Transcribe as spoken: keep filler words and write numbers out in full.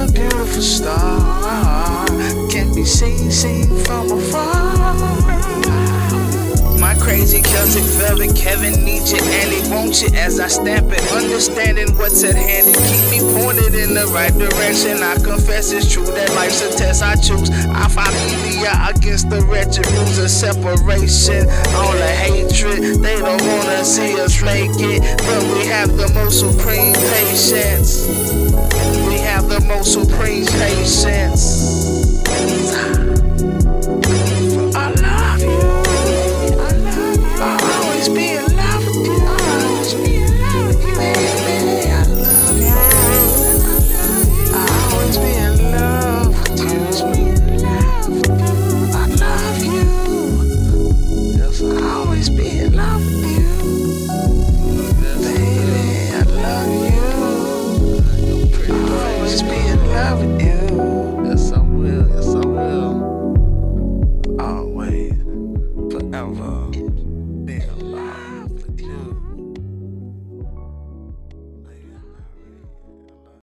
a beautiful star, can be seen, seen from afar. My crazy Celtic velvet Kevin needs you and he wants you as I stamp it, understanding what's at hand and keep me pointed in the right direction. I confess it's true that life's a test I choose. I find media against the wretched rules of separation, all the hatred. They don't wanna see us make it, but we have the most supreme patience. We have the most supreme patience. Love